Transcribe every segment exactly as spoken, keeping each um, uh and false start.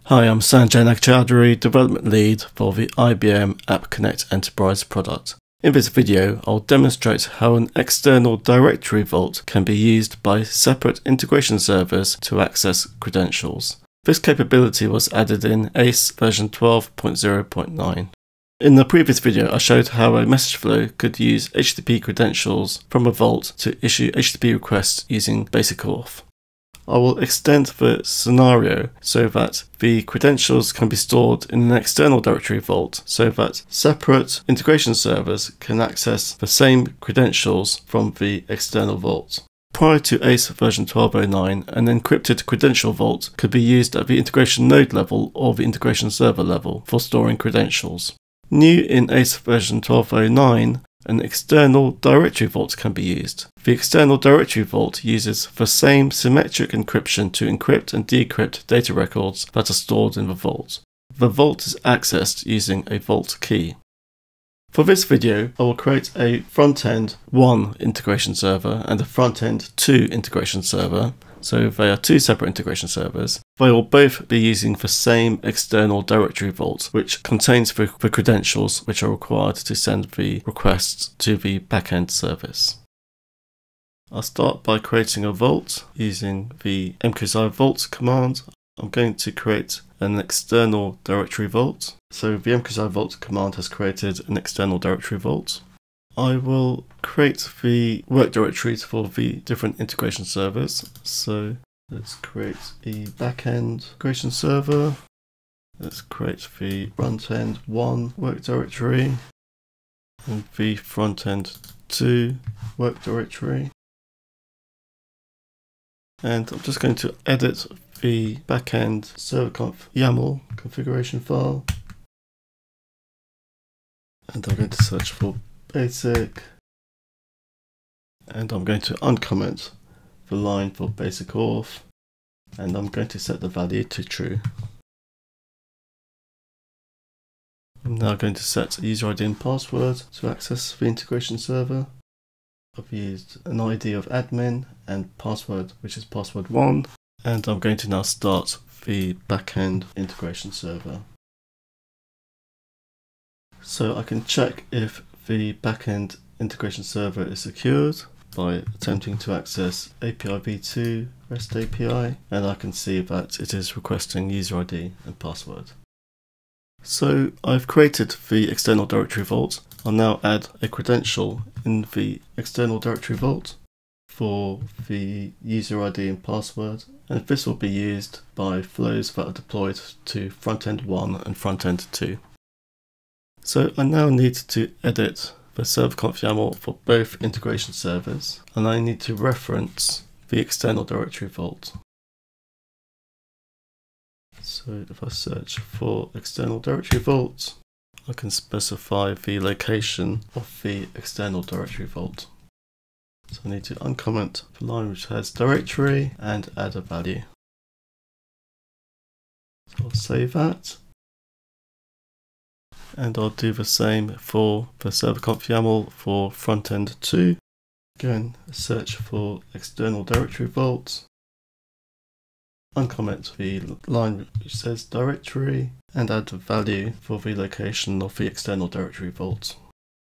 Hi, I'm Sanjay Nagchaudhary, Development Lead for the I B M App Connect Enterprise product. In this video, I'll demonstrate how an external directory vault can be used by separate integration servers to access credentials. This capability was added in A C E version twelve point zero point nine. In the previous video, I showed how a message flow could use H T T P credentials from a vault to issue H T T P requests using basic auth. I will extend the scenario so that the credentials can be stored in an external directory vault so that separate integration servers can access the same credentials from the external vault. Prior to A C E version twelve point oh nine, an encrypted credential vault could be used at the integration node level or the integration server level for storing credentials. New in A C E version twelve point oh nine, an external directory vault can be used. The external directory vault uses the same symmetric encryption to encrypt and decrypt data records that are stored in the vault. The vault is accessed using a vault key. For this video, I will create a front-end one integration server and a front-end two integration server. So they are two separate integration servers. They will both be using the same external directory vault, which contains the, the credentials which are required to send the requests to the backend service. I'll start by creating a vault using the mqsi vault command. I'm going to create an external directory vault. So the mqsi vault command has created an external directory vault. I will create the work directories for the different integration servers. So let's create a backend integration server. Let's create the front-end one work directory and the front-end two work directory. And I'm just going to edit the backend server conf YAML configuration file. And I'm going to search for basic, and I'm going to uncomment the line for basic auth, and I'm going to set the value to true. I'm now going to set a user I D and password to access the integration server. I've used an I D of admin and password, which is password one, and I'm going to now start the backend integration server. So I can check if the backend integration server is secured by attempting to access A P I v two REST A P I, and I can see that it is requesting user I D and password. So I've created the external directory vault. I'll now add a credential in the external directory vault for the user I D and password, and this will be used by flows that are deployed to front-end one and front-end two. So I now need to edit the server conf YAML for both integration servers, and I need to reference the external directory vault. So if I search for external directory vault, I can specify the location of the external directory vault. So I need to uncomment the line which has directory and add a value. So I'll save that. And I'll do the same for the server conf YAML for front-end two. Again, search for external directory vault, uncomment the line which says directory, and add the value for the location of the external directory vault.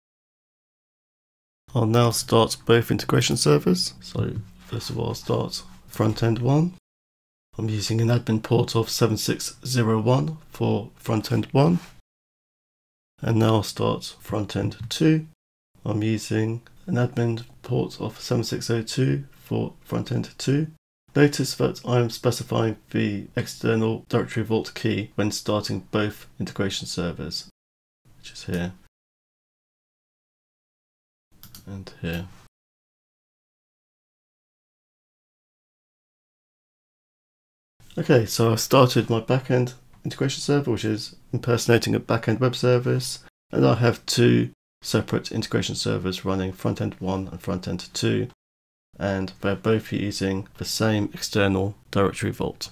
I'll now start both integration servers. So first of all, I'll start front-end one. I'm using an admin port of seven six zero one for front-end one. And now I'll start front-end two. I'm using an admin port of seven six zero two for front-end two. Notice that I'm specifying the external directory vault key when starting both integration servers, which is here and here. Okay, so I've started my backend integration server, which is impersonating a backend web service, and I have two separate integration servers running front-end one and front-end two, and they're both using the same external directory vault.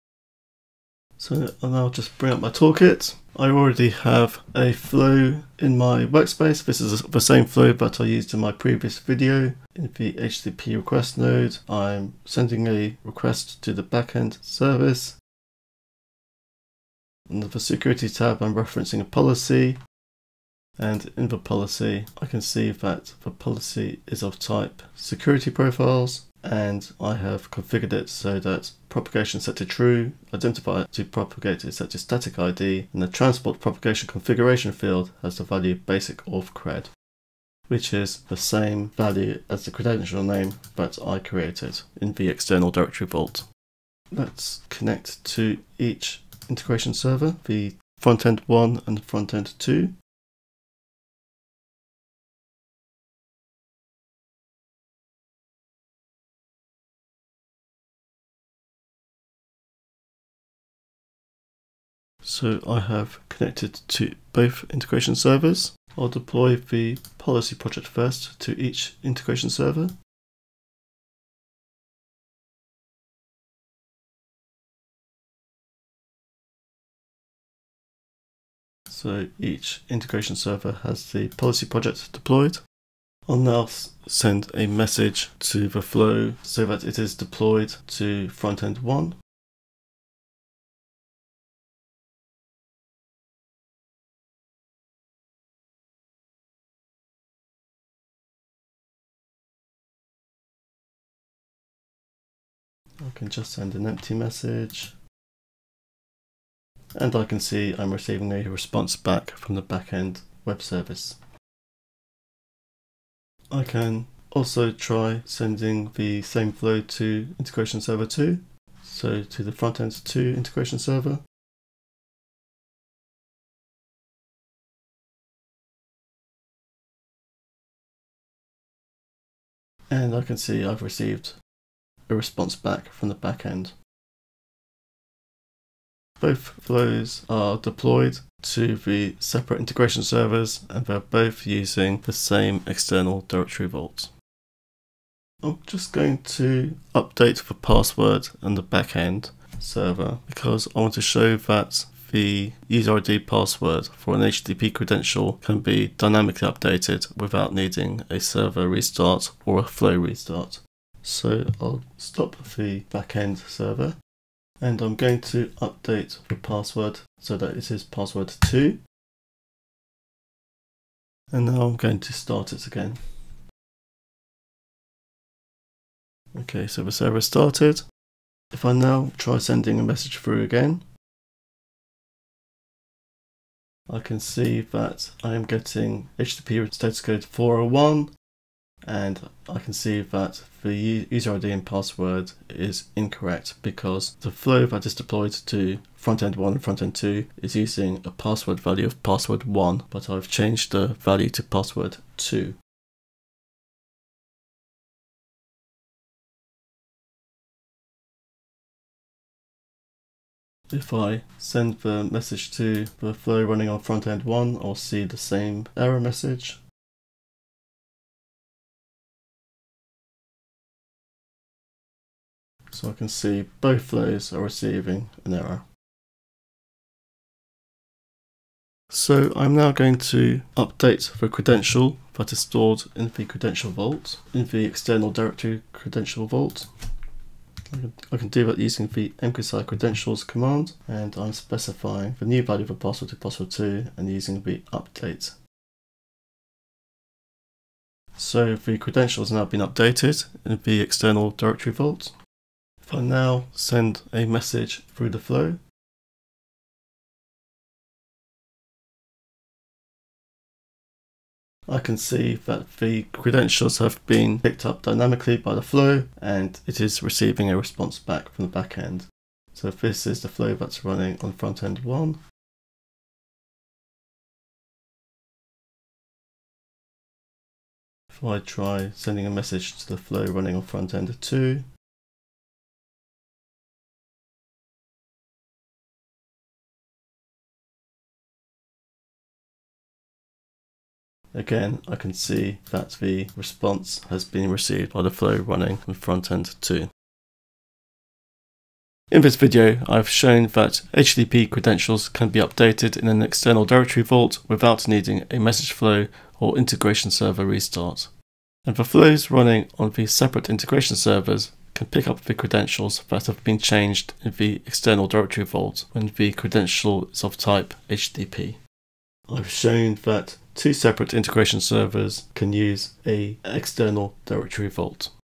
So I'll now just bring up my toolkit. I already have a flow in my workspace. This is the same flow that I used in my previous video. In the H T T P request node, I'm sending a request to the backend service. In the security tab, I'm referencing a policy, and in the policy, I can see that the policy is of type security profiles, and I have configured it so that propagation set to true, identifier to propagate is set to static I D, and the transport propagation configuration field has the value basic auth cred, which is the same value as the credential name that I created in the external directory vault. Let's connect to each integration server, the frontend one and frontend two. So I have connected to both integration servers. I'll deploy the policy project first to each integration server. So each integration server has the policy project deployed. I'll now send a message to the flow so that it is deployed to frontend one. I can just send an empty message, and I can see I'm receiving a response back from the backend web service. I can also try sending the same flow to integration server two, so to the frontend two integration server. And I can see I've received a response back from the backend. Both flows are deployed to the separate integration servers, and they're both using the same external directory vault. I'm just going to update the password and the backend server because I want to show that the user I D password for an H T T P credential can be dynamically updated without needing a server restart or a flow restart. So I'll stop the backend server, and I'm going to update the password so that it is password two. And now I'm going to start it again. Okay, so the server started. If I now try sending a message through again, I can see that I am getting H T T P status code four oh one, and I can see that the user I D and password is incorrect because the flow that is deployed to frontend one and frontend two is using a password value of password one, but I've changed the value to password two. If I send the message to the flow running on frontend one, I'll see the same error message. So I can see both flows are receiving an error. So I'm now going to update the credential that is stored in the credential vault, in the external directory credential vault. I can, I can do that using the mcsi credentials command, and I'm specifying the new value of password to password two and using the update. So the credentials have now been updated in the external directory vault. If I now send a message through the flow, I can see that the credentials have been picked up dynamically by the flow, and it is receiving a response back from the backend. So if this is the flow that's running on frontend one, if I try sending a message to the flow running on frontend two, again, I can see that the response has been received by the flow running on frontend two. In this video, I've shown that H T T P credentials can be updated in an external directory vault without needing a message flow or integration server restart. And the flows running on the separate integration servers can pick up the credentials that have been changed in the external directory vault when the credential is of type H T T P. I've shown that two separate integration servers can use an external directory vault.